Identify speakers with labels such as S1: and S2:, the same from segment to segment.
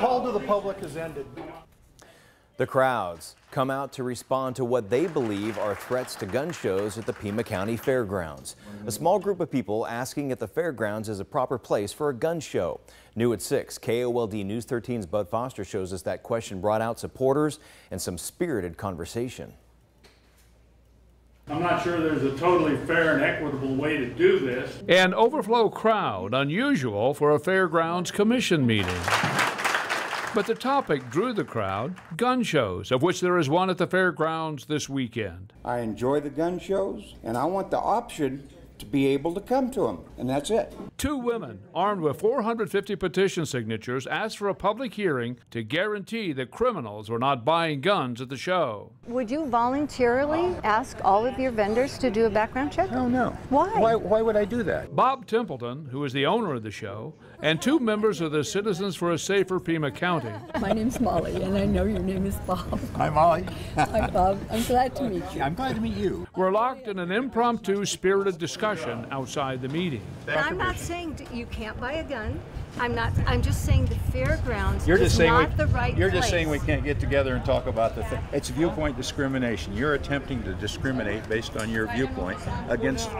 S1: call to the public has ended.
S2: The crowds come out to respond to what they believe are threats to gun shows at the Pima County Fairgrounds. A small group of people asking if the fairgrounds is a proper place for a gun show. New at 6, KOLD News 13's Bud Foster shows us that question brought out supporters and some spirited conversation.
S3: I'm not sure there's a totally fair and equitable way to do this.
S4: An overflow crowd, unusual for a fairgrounds commission meeting. But the topic drew the crowd, gun shows, of which there is one at the fairgrounds this weekend.
S5: I enjoy the gun shows, and I want the option to be able to come to them, and that's it.
S4: Two women, armed with 450 petition signatures, asked for a public hearing to guarantee that criminals were not buying guns at the show.
S6: Would you voluntarily ask all of your vendors to do a background check?
S5: Oh, no.
S6: Why?
S5: Why would I do that?
S4: Bob Templeton, who is the owner of the show, and two members of the Citizens for a Safer Pima County.
S7: My name's Molly, and I know your name is Bob.
S5: Hi, Molly.
S7: Hi, Bob. I'm glad to meet you.
S5: I'm glad to meet you.
S4: Were locked in an impromptu, spirited discussion outside the meeting.
S6: I'm not saying you can't buy a gun. I'm just saying the fairgrounds
S8: You're just
S6: is
S8: saying
S6: not the right
S8: You're
S6: place.
S8: just saying we can't get together and talk about the thing. It's viewpoint discrimination. You're attempting to discriminate based on your viewpoint against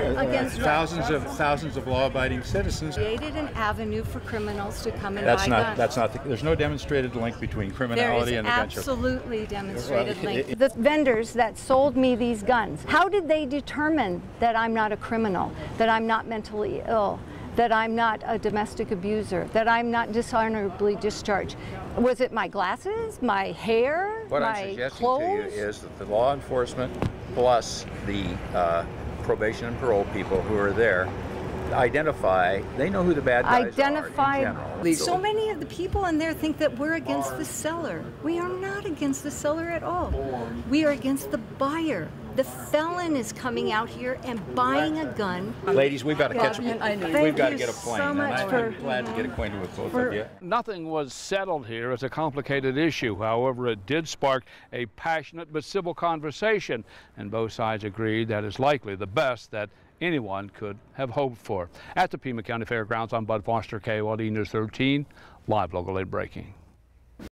S8: thousands of law-abiding citizens.
S6: Created an avenue for criminals to come and buy guns.
S8: That's not. There's no demonstrated link between criminality and the gun show.
S6: There is absolutely demonstrated link. The vendors that sold me these guns, how did they determine that I'm not a criminal, that I'm not mentally ill, that I'm not a domestic abuser, that I'm not dishonorably discharged? Was it my glasses, my hair,
S8: What
S6: my
S8: I'm suggesting
S6: clothes?
S8: to you is that the law enforcement plus the probation and parole people who are there identify, they know who the bad guys are in general.
S6: So many of the people in there think that we're against the seller. We are not against the seller at all. We are against the buyer. The felon is coming out here and buying a gun.
S8: Ladies, we've got to catch up. We've got to get a plane.
S6: So much
S8: I'm glad to get acquainted with both of you.
S4: Nothing was settled here. It's a complicated issue. However, it did spark a passionate but civil conversation, and both sides agreed that is likely the best that anyone could have hoped for. At the Pima County Fairgrounds, I'm Bud Foster, KOLD News 13, live local 8 breaking.